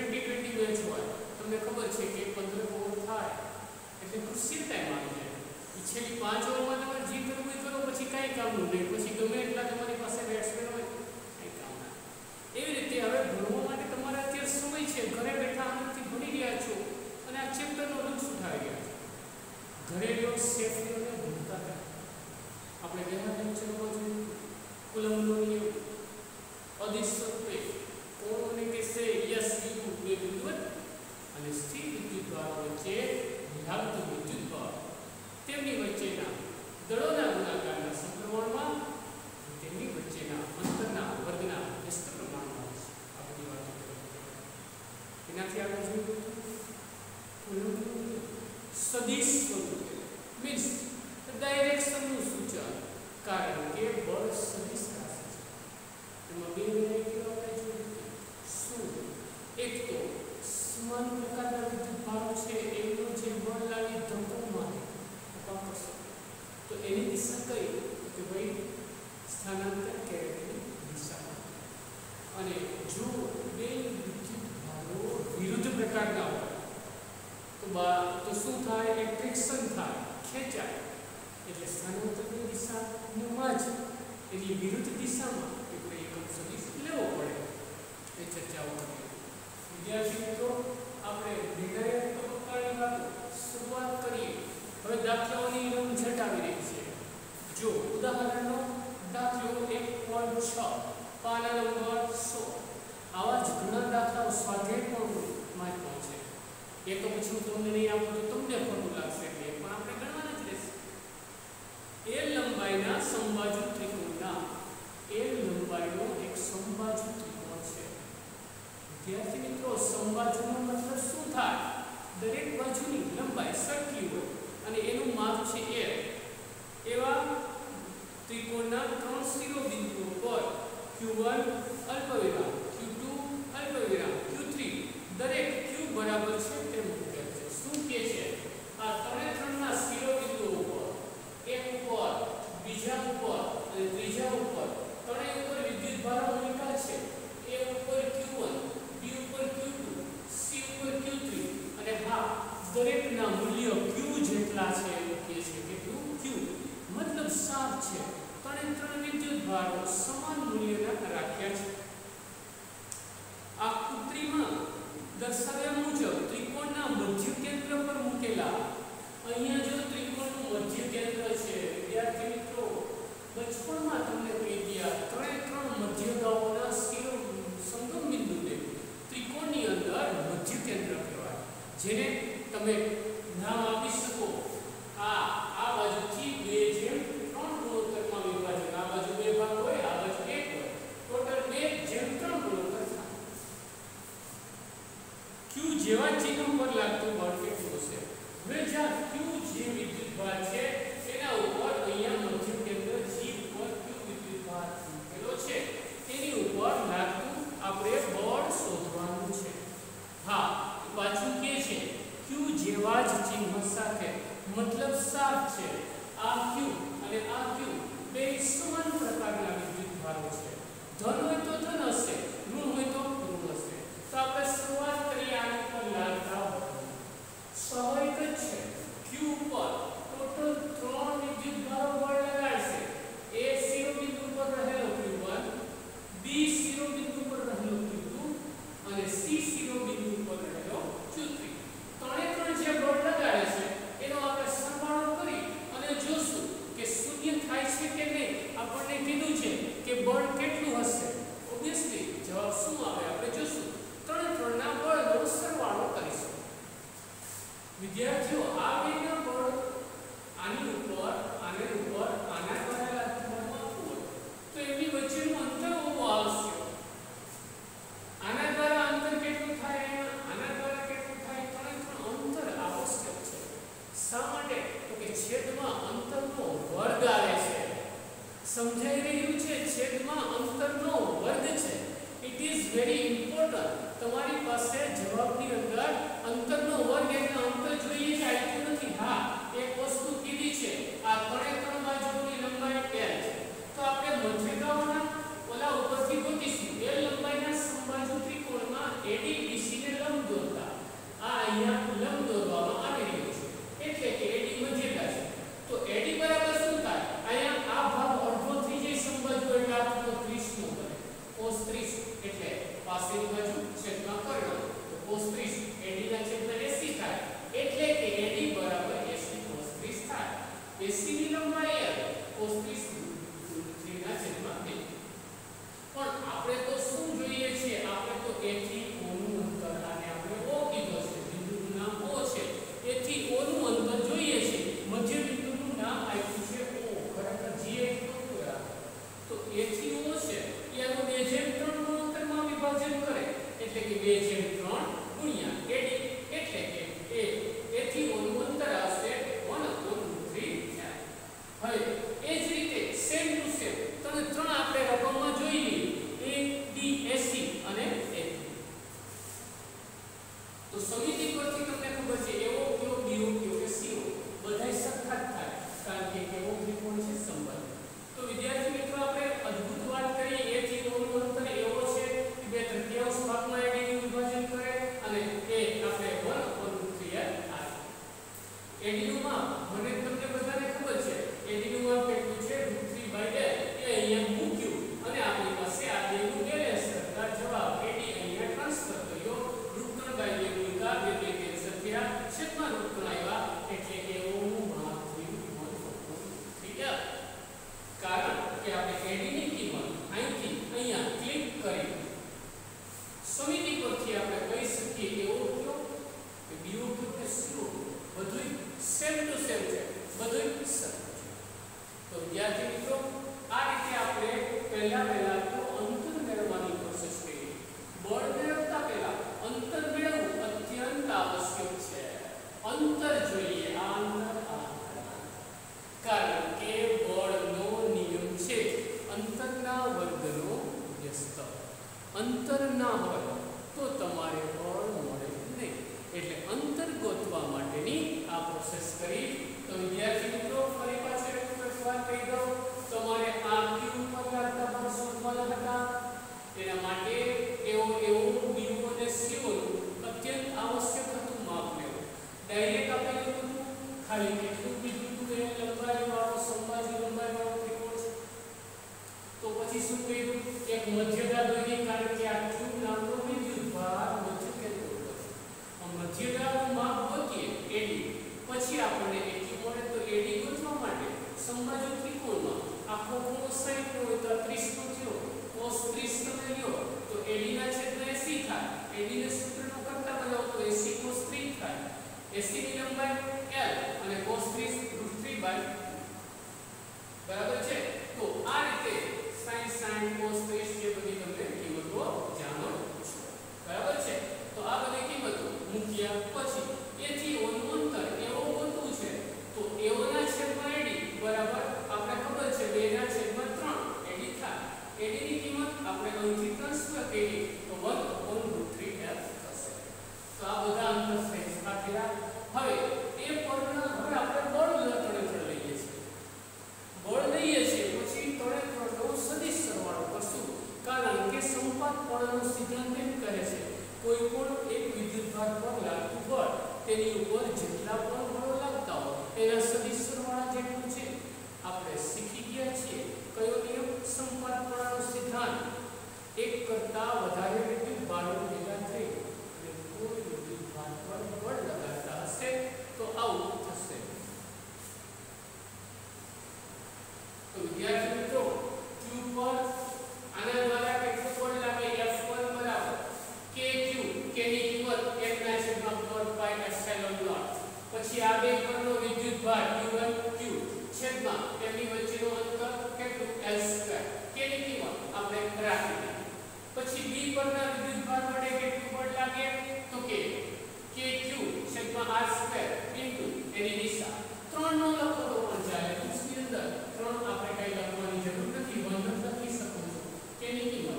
T20 match હોય તમને ખબર છે કે 15 ઓવર થાય એટલે કૃષિ ટાઈમ આવી જાય છેલ્લી 5 ઓવરમાં તમારે જે કરવું એ કરો પછી કાંઈ કામનું નહીં પછી ગમે એટલા તમારી પાસે બેટ્સમેન હોય કાંઈ કામ ના એવી રીતે હવે ભણવા માટે તમારે અત્યારે સમય છે ઘરે બેઠા આનંદથી ભણી રહ્યા છો અને આ ચેપ્ટરનો લક્ષ ઉઠાવી રહ્યા છો ઘરે રહ્યો સેફ રહ્યો ને ભણતા રહો આપણે ગયા લેક્ચરમાં જોયું કુલમનો નિયમ અદિશ સ્વરૂપે કોણોને કહેશે યસ યુ બે વિદ્યુત અને સ્થિર વિદ્યુત દ્વારા વચ્ચે લાગતું વિદ્યુત બળ તેમની વચ્ચેના દળોના ગુણાકારના સમપ્રમાણમાં તેમની વચ્ચેના અંતરના વર્ગના વ્યસ્ત પ્રમાણમાં આ બધી વાતો એનાથી આપણે જોયું સદિશ સ્વરૂપે મીન્સ ડાયરેક્શનનું સૂચન કારણ કે બળ સદિશ રાશિ છે એમાં બે વેરાયટીઓ આપણે જોયું શું એક તો સમાન પ્રકારના વિદ્યુત ભારો છે એનો જે બળ લાગી ધક્કો મારે તો એની દિશા કઈ કે ભાઈ સ્થાનાંતર કેરેટની દિશામાં અને જો બે વિદ્યુત ભારો વિરુદ્ધ પ્રકારના હોય તો શું થાય એટ્રેક્શન થાય ખેંચાય એટલે સ્થાનાંતરની દિશામાં જ એની વિરુદ્ધ દિશામાં એ કોઈ એકમ સદિશ લેવો પડે એ ચર્ચાઓ કરીએ વિદ્યાર્થી મિત્રો આપણે નિર્ણાયક તબક્કાની વાતો શરૂઆત કરીએ હવે દાખલાઓની રંગ છટાવી રહી છે જો ઉદાહરણનો દાખલો 1.6 પાના નંબર 100 આવા જ ઘણા દાખલાઓ સ્વાધ્યાય પણ છે એ તો પછી હું તમને નહીં આપું તો તમને ખોટું લાગશે એટલે પણ આપણે ગણવાના જ રહેશે એ લંબાઈના સમબાજુ ત્રિકોણના એ લંબાઈનો એક સમબાજુ ત્રિકોણ છે વિદ્યાર્થી મિત્રો સમબાજુનો મતલબ શું થાય દરેક બાજુની લંબાઈ સરખી હોય અને એનું માપ છે a એવા ત્રિકોણના ત્રણ શિરોબિંદુઓ પર q1 અલ્પવિરામ q2 અલ્પવિરામ q3 દરેક q બરાબર છે તે મૂકેલ છે શું કહે છે આ ત્રણેના શિરોબિંદુઓ પર એક ઉપર બીજા ઉપર અને ત્રીજા ઉપર ત્રણેય ઉપર વિદ્યુત ભારો મૂકેલા છે a ઉપર q1 b ઉપર q2 c ઉપર q3 અને હા દરેકના મૂલ્ય q જેટલા છે એવું કહે છે કેટલું q મતલબ સાફ છે ત્રણ વિદ્યુત ભારો સમાન મૂલ્યના રાખ્યા છે આકૃતિમાં દર્શાવ્યા મુજબ ત્રિકોણના મધ્ય કેન્દ્ર પર મૂકેલા અહીંયા જો ત્રિકોણનું મધ્ય કેન્દ્ર છે વિદ્યાર્થી મિત્રો બચપણમાં તમને કહી ગયા ત્રણ મધ્યગાઓના સંગમ બિંદુને ત્રિકોણની અંદર મધ્ય કેન્દ્ર કહેવાય જેને તમે નામ આપી શકો આ બાજુથી 2:3 ગુણોત્તરમાં વિભાજન આ બાજુ બે ભાગ હોય આ બાજુ એક હોય ટોટલ 2:3 ગુણોત્તર થાય q જેવા ચિહ્ન પર લાગતું બળ કેટલું હશે હવે જ્યાં q જે વિદ્યુત ભાર છે એના ઉપર અહીંયા મધ્ય કેન્દ્ર g ઉપર q વિદ્યુત ભાર મૂકેલો છે તેની ઉપર લાગતું આપણે બળ શોધવાનું છે હા પાછું કે છે q જેવા જ ચિહ્ન સાથે મતલબ સાફ છે આ q અને આ q બે સમાન પ્રકારના વિદ્યુત ભારો છે ધન હોય તો ધન હશે ઋણ હોય તો ઋણ હશે તો આપણે શરૂઆત કરીએ આની પર લાગતા સ્વાભાવિક જ છે q ઉપર ટોટલ 3 વિદ્યુત ભારો બળ લગાડશે a શિરોબિંદુ પર રહેલો q1 b શિરોબિંદુ પર રહેલો q2 અને c શિરોબિંદુ પર રહેલો q3 ત્રણ જે બળ લગાડે છે એનો આપણે સરવાળો કરી અને જોશું કે શૂન્ય થાય છે કે નહીં આપણને કીધું છે કે બળ કેટલું હશે ઓબ્વિયસલી ખાલી કેટલું કીધું તું એ લંબાઈ વાળો સમબાજુ લંબાઈ વાળો ત્રિકોણ છે. તો પછી શું કર્યું? એક મધ્યદા દોરી, કારણ કે આ ક્યુબ નામનો વિદ્યુતભાર મધ્ય કેન્દ્ર ઉપર છે. આ મધ્યદાનું માપ ગોતીએ એડી, પછી આપણને એકી મળે. તો એડી ગોતવા માટે સમબાજુ ત્રિકોણમાં આખો ખૂણો 60 હોય તો 30 નો થયો. cos 30 તમે લ્યો તો એડી ના છેદમાં 80 થાય. એડી ને સૂત્રનો કરતા બનાવો તો 80 cos 3 થાય. 80 ની લંબાઈ l અને cos 30 √3 બરાબર છે. તો આ રીતે sin cos 30 જે બધી તમે કિંમતો જાણો છો, બરાબર છે. તો આ બધી કિંમતો મૂક્યા પછી એથી ઓનું અંતર એવો ગોતવું છે. તો એવો ના છેદમાં એડી બરાબર આપણે ખબર છે 2 ના છેદમાં 3 એડી થાય. એડી ની કિંમત આપણે અહીંથી ટ્રાન્સફર કરીએ તો 1/√3f થશે. તો આ બધા અંતર સરખા થયા. હવે એ પરના હવે આપણે બળ તણે લઈએ છીએ. બળ લઈએ છીએ પછી તણે સદિશ સરવાળો કરશું, કારણ કે સંપાત બળનો સિદ્ધાંત એમ કહે છે કોઈ પણ એક વિદ્યુતભાર પર લાગતું બળ તેની ઉપર જેટલા પણ બળો લાગતા હોય એના સદિશ સરવાળા જેટલું છે. આપણે શીખી ગયા છીએ કયો નિયમ? સંપાત બળનો સિદ્ધાંત. એક કરતા વધારે વિદ્યુતભારો ભેગા થઈ અને કોઈ વિદ્યુતભાર પર બળ લગાડતા હશે તો આવું થશે. તો વિદ્યાર્થી મિત્રો q પર આના દ્વારા કેટલું બળ લાગે? F1 બરાબર kq, k ની કિંમત 1/4πε0. પછી આ બે પરનો વિદ્યુતભાર q1 q છેદમાં તેમની વચ્ચેનો અંતર કેટલું? l2. k ની કિંમત આપણે રાખી દીધી. પછી b પરના વિદ્યુતભાર વડે કેટલું બળ લાગે? તો કે kq છેદમાં r2 ઇન્ટુ એની દિશા. 3 નો લખો તો પણ ચાલે. ની અંદર 3 આપણે કઈ લખવાની જરૂર નથી, 1 જ લખી શકો છો. k ની કિંમત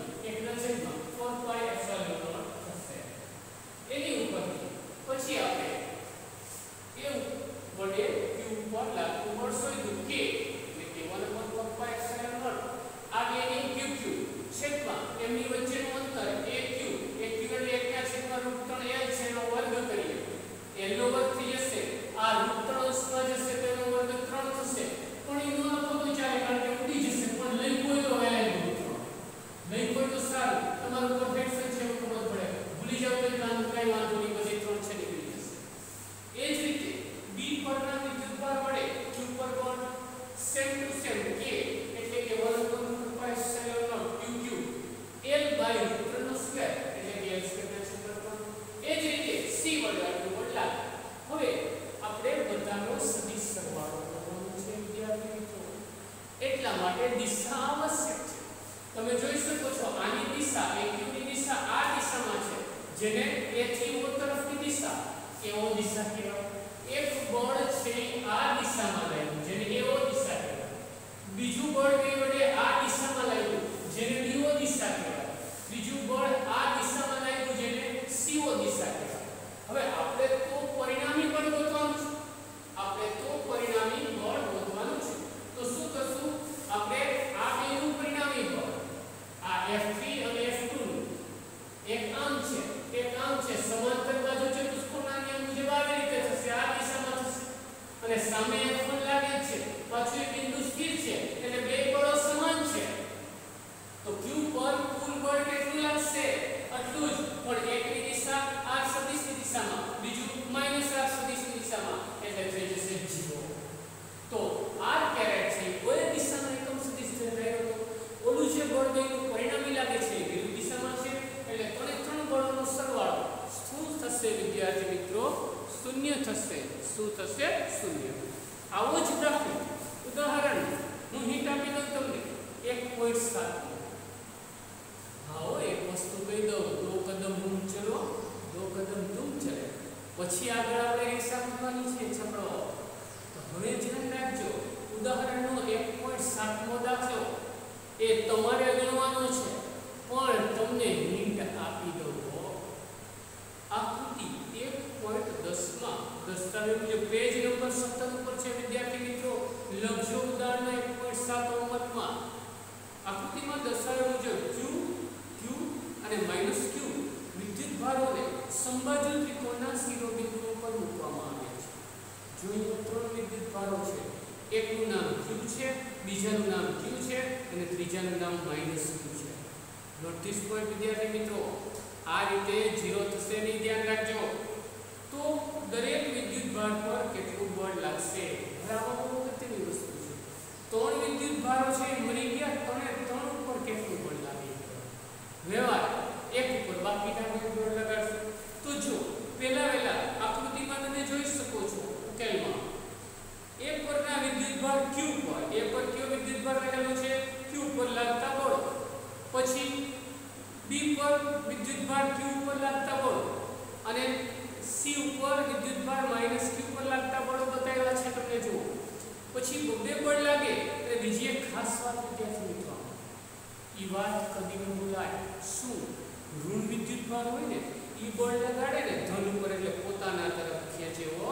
1/4πε0 થશે. એની ઉપરથી પછી આપણે એવું વડે q પર લાગતું બળ શોધ્યું કે એટલે કે 1/4πε0 આ બેની qq છેદમાં એમની વચ્ચેનું અંતર aq એટલે 1/3l છે નો વર્ગ કરીએ. l નો વર્ગ થઈ જશે, આ √3 અંશમાં જશે તો એનો વર્ગ 3 થશે. પણ એનો લખો તો ચાલે કારણ કે ઉડી જશે, પણ લઈ કોઈ તો વેલ્યુ નહીં કોઈ તો સારું. તમારું પરફેક્શન છે એવું ખબર પડે. ભૂલી જાવ તો કામ કઈ વાંધો નહીં, પછી 3 છે નીકળી જશે. એ જ રીતે b પરના વિદ્યુતભાર વડે q પર બળ સેમ ટુ સેમ k એટલે કે 1/4πε0 qq l/√3² એટલે કે l2 ના છેદમાં 3. એ જ રીતે c વડે આટલું બળ લાગે. હવે આપણે બધાનો સદિશ સરવાળો કરવાનો છે વિદ્યાર્થી મિત્રો. એટલા માટે દિશા આવશ્યક છે. તમે જોઈ શકો છો આની દિશા aq ની દિશા આ દિશામાં છે, જેને a થી o તરફની દિશા એઓ દિશા કહેવાય. એક બળ છે આ દિશામાં લાગ્યું જેને એઓ દિશા કહેવાય. બીજું બળ કઈ વડે આ દિશામાં લાગ્યું જેને ડીઓ દિશા કહેવાય. બીજું બળ આ દિશામાં લાગ્યું જેને સીઓ દિશા કહેવાય. હવે આપણે તો પરિણામી બળ ગોતવાનું છે. આપણે તો પરિણામી બળ ગોતવાનું છે. તો શું કરશું? આપણે આ બેનું પરિણામી બળ આ F3 અને F2 નું એક આમ છે સમાંતર બાજુ ચતુષ્કોણના નિયમ મુજબ આવી રીતે થશે. આ દિશામાં થશે અને સામે F1 લાગે છે, પાછું એક બિંદુ સ્થિર છે એટલે બે બળો સમાન છે. તો q પર કુલ બળ કેટલું લાગશે? આટલું જ, પણ એકની દિશા r સદિશની દિશામાં, બીજું r સદિશની દિશામાં એટલે થઈ જશે 0. તો r કેરેટ છે કોઈ દિશામાં એકમ સદિશ રહ્યો તો ઓલું જે બળ બેનું પરિણામી લાગે છે વિરુદ્ધ દિશામાં છે એટલે ત્રણ બળોનો સરવાળો શું થશે વિદ્યાર્થી મિત્રો? 0 થશે. શું થશે? 0. આવો જ દાખલો ઉદાહરણ હું હિન્ટ આપી દઉં તમને 1.7. આવો એક વસ્તુ કહી દઉં, 2 કદમ હું ચલો 2 કદમ તુમ ચલે. પછી આગળ આપણે રેખા મૂકવાની છે છપડો. તો હવે ધ્યાન રાખજો ઉદાહરણનો 1.7મો દાખલો એ તમારે ગણવાનો છે, પણ તમને હિન્ટ આપી દઉં. આકૃતિ 1.10 માં દસ્તાવેજ મુજબ પેજ નંબર 17 ઉપર છે વિદ્યાર્થી મિત્રો. લખજો ઉદાહરણ 1.7 માં આકૃતિમાં દર્શાવ્યા મુજબ q અને -q વિદ્યુતભારોને સમબાજુ ત્રિકોણના શિરોબિંદુઓ પર મૂકવામાં આવે છે. જો અહીંયા 3 વિદ્યુત ભારો છે, એકનું નામ Q છે, બીજાનું નામ Q છે અને ત્રીજાનું નામ -Q છે. નોટ ધીસ પોઈન્ટ વિદ્યાર્થી મિત્રો. આ રીતે 0 થશે નહીં, ધ્યાન રાખજો. તો દરેક વિદ્યુત ભાર પર કેટલું બળ લાગશે? બરાબર, અગત્યની વસ્તુ છે. 3 વિદ્યુત ભારો છે મળી ગયા, 3 ઉપર કેટલું બળ લાગે? વ્યવહાર એક ઉપર બાકીના બળ લગાડશો. તો જો પહેલા આકૃતિમાં તમે જોઈ શકો છો ઉકેલમાં A પરના વિદ્યુત ભાર Q પર, A પર કયો વિદ્યુત ભાર રહેલો છે? Q પર લાગતા બળ. પછી B પર વિદ્યુત ભાર Q પર લાગતા બળ અને C ઉપર વિદ્યુત ભાર -Q પર લાગતા બળો બતાવેલા છે તમને જુઓ. પછી બે બળ લાગે એટલે બીજી એક ખાસ વાત વિદ્યાર્થી મિત્રો, ઈ વાત કદી ન ભૂલાય. શું ઋણ વિદ્યુત ભાર હોય ને ઈ બળ લગાડે ને ધન ઉપર એટલે પોતાના તરફ ખેંચે હો.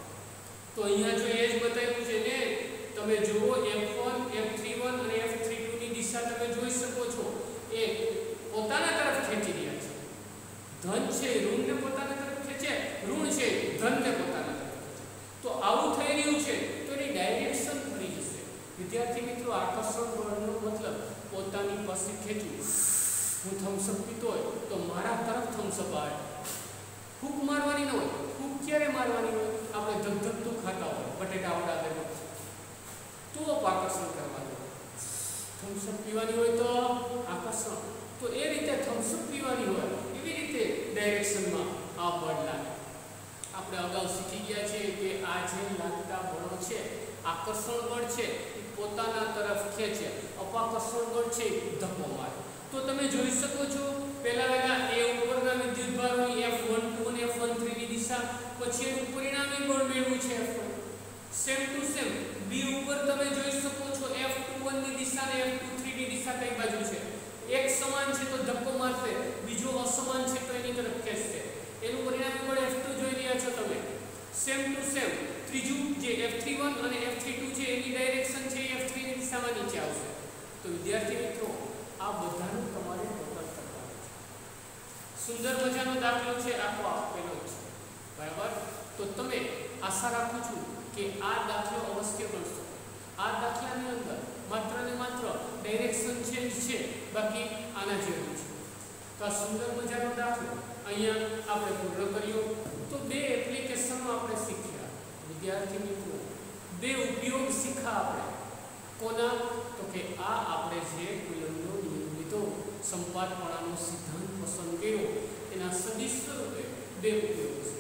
તો અહીંયા જો એ જ બતાવ્યું છે ને, તમે જુઓ F1 F31 અને F32 ની દિશા તમે જોઈ શકો છો. એ પોતાના તરફ ખેંચી રહ્યા છે. ધન છે ઋણને પોતાના તરફ ખેંચે, ઋણ છે ધનને પોતાના તરફ ખેંચે. તો આવું થઈ રહ્યું છે તો એની ડાયરેક્શન ફરી જશે. વિદ્યાર્થી મિત્રો, આકર્ષણ બળનો મતલબ પોતાની પાસે ખેંચવું. હું થમ્સઅપ પીતો હોય તો મારા તરફ થમ્સઅપ આવે. ફૂંક મારવાની ન હોય. ફૂંક ક્યારે મારવાની હોય? આપણે ધગધગતું ખાતા હોય, બટેટા વડા દેવા તો આકર્ષણ કરવાનું. થમ્સઅપ પીવાની હોય તો આકર્ષણ. તો એ રીતે થમ્સઅપ પીવાની હોય એવી રીતે ડાયરેક્શનમાં આ બળ લાગે. આપણે અગાઉ શીખી ગયા છે કે આ જે લાગતા બળો છે, આકર્ષણ બળ છે એ પોતાના તરફ ખેંચે, અપાકર્ષણ બળ છે ધક્કો મારે. તો તમે જોઈ શકો છો પહેલા A ઉપરના વિદ્યુત ભારોની F12 અને F13 ની દિશા, પછી એનું પરિણામી બળ મેળવ્યું છે F1. Same to same B ઉપર તમે જોઈ શકો છો F21 ની દિશા અને F23 ની દિશા કઈ બાજુ છે? એક સમાન છે તો ધક્કો મારશે, બીજો અસમાન છે તો એની તરફ ખેંચશે. એનું પરિણામી બળ F2 જોઈ રહ્યા છો તમે. સેમ ટુ સેમ ત્રીજું જે F31 અને F32 છે એની ડાયરેક્શન છે F3 ની દિશામાં નીચે આવશે. તો વિદ્યાર્થી મિત્રો, આ બધાનું તમારે ટોટલ કરવાનું છે. સુંદર મજાનો દાખલો છે, આખો આપેલો છે. બરાબર, તો તમે આશા રાખું છું કે આ દાખલો અવશ્ય ગણશો. આ દાખલાની અંદર માત્ર ને માત્ર ડાયરેક્શન ચેન્જ છે, બાકી આના જેવું છે. તો આ સુંદર મજાનો દાખલો અહીંયા આપણે પૂર્ણ કર્યો. તો બે એપ્લિકેશનો આપણે શીખ્યા વિદ્યાર્થી મિત્રો, બે ઉપયોગ શીખ્યા આપણે. કોના? તો કે આ આપણે જે કુલમનો નિયમ લીધો, સંપાતપણાનો સિદ્ધાંત પસંદ કર્યો, એના સદિશ સ્વરૂપે બે ઉપયોગ છે.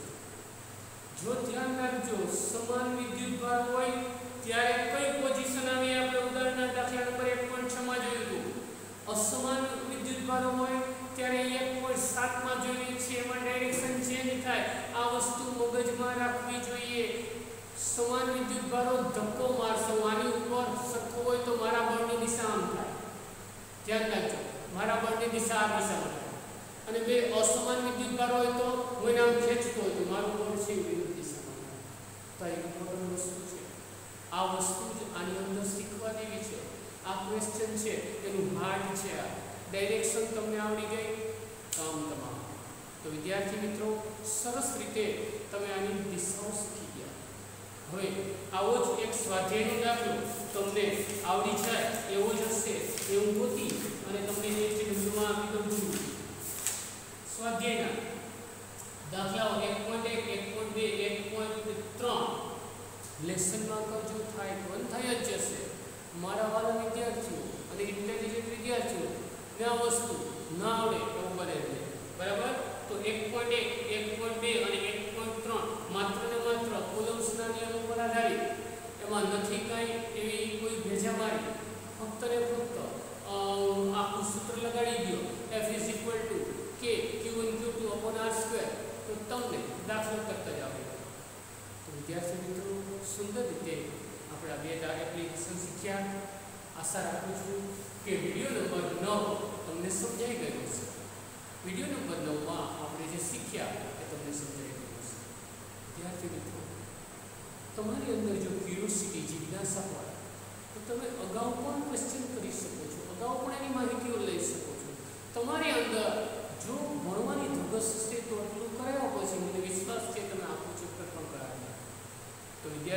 જો ધ્યાન રાખજો, સમાન વિદ્યુત ભાર હોય ત્યારે કઈ પોઝિશન આવે? આપણે ઉદાહરણના દાખલા નંબર 1.6 માં જોયું હતું. અસમાન વિદ્યુત ભાર હોય ત્યારે 1.7 માં જોઈએ છે, એમાં ડાયરેક્શન ચેન્જ થાય. આ વસ્તુ મગજમાં રાખવી જોઈએ. સમાન વિદ્યુત ભારો ધક્કો મારશો, આની ઉપર સરખો હોય તો મારા બળની દિશા આમ થાય. ધ્યાન રાખજો, મારા બળની દિશા આ દિશામાં થાય. અને બે અસમાન વિદ્યુત ભારો હોય તો હું એને આમ ખેંચતો હોય તો મારું બળ છે વિરુદ્ધ દિશામાં થાય. તો આ એક મોટી વસ્તુ છે. આ વસ્તુ જ આની અંદર શીખવા જેવી છે. આ ક્વેશ્ચન છે એનું હાર્ડ છે. આ ડાયરેક્શન તમને આવડી ગઈ, કામ તમામ. તો વિદ્યાર્થી મિત્રો, સરસ રીતે તમે આની દિશાઓ શીખી ગયા. હવે આવો જ એક સ્વાધ્યાયનો દાખલો તમને આવડી જાય એવો જ હશે એવું ગોતી અને તમને એક બિંદુમાં આપી દઉં છું. સ્વાધ્યાયના દાખલાઓ 1.1 1.2 1.3 લેસનમાં કરજો, થાય બંધ થઈ જ જશે. મારા વાલા વિદ્યાર્થીઓ અને ઇન્ટેલિજન્ટ વિદ્યાર્થીઓ ને આ વસ્તુ ના આવડે એવું બને છે. બરાબર, તો 1.1 1.2 અને 1.3 માત્ર ને માત્ર કુલમ્સના નિયમો પર આધારિત. એમાં નથી કાંઈ એવી કોઈ ભેજામારી, ફક્ત ને ફક્ત આખું સૂત્ર લગાડી દો, F = K Q1 Q2 r², તો તમને દાખલો કરતા જ આવડે. તો વિદ્યાર્થી મિત્રો, સુંદર રીતે આપણે આ બે એપ્લિકેશન શીખ્યા. આશા રાખું છું કે વિડિયો નંબર 9 તમને સમજાઈ ગયો હશે. વિડિયો નંબર 9 માં આપણે જે શીખ્યા એ તમને સમજાઈ ગયું હશે. વિદ્યાર્થી મિત્રો, તમારી અંદર જો ક્યુરિયોસિટી, જિજ્ઞાસા હોય તો તમે અગાઉ પણ ક્વેશ્ચન કરી શકો છો, અગાઉ પણ એની માહિતીઓ લઈ શકો છો. તમારી અંદર જો ભણવાની ધગશ છે તો એટલું કરાવ્યા પછી મને વિશ્વાસ છે તમે આખું ચેપ્ટર પણ કરાવી. તો વિદ્યાર્થી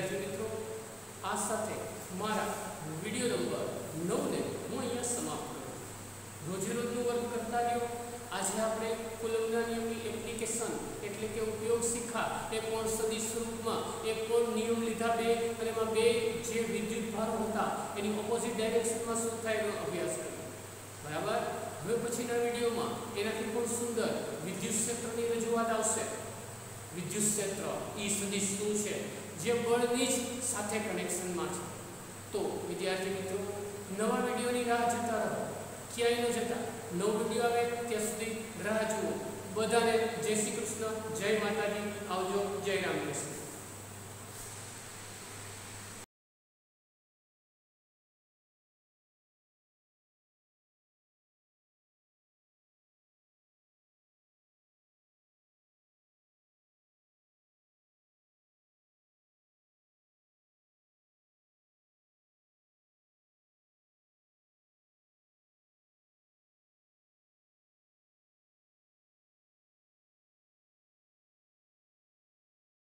સાથે મારા વિડીયો નંબર 9 ને હું અહીંયા સમાપ્ત કરું. રોજે રોજનું વર્ક કરતા રહ્યો. આજે આપણે કુલમના નિયમની એપ્લિકેશન એટલે કે ઉપયોગ શીખા એ કોણ સદિશ સ્વરૂપમાં એક કોણ નિયમ લીધા બે અને એમાં બે જે વિદ્યુત ભારો હતા એની ઓપોઝિટ ડાયરેક્શનમાં શું થાય એનો અભ્યાસ કર્યો. બરાબર. હવે પછીના વિડીયોમાં એનાથી પણ સુંદર વિદ્યુત ક્ષેત્રની રજૂઆત આવશે. વિદ્યુત ક્ષેત્ર E સદિશ શું છે જે બળની જ સાથે કનેક્શનમાં છે. તો વિદ્યાર્થી મિત્રો નવા વિડીયોની રાહ જોતા રહો. ક્યાંય ન જતા. નવો વિડીયો આવે ત્યાં સુધી રાહ જુઓ. બધાને જય શ્રી કૃષ્ણ, જય માતાજી, આવજો, જય રામ કૃષ્ણ.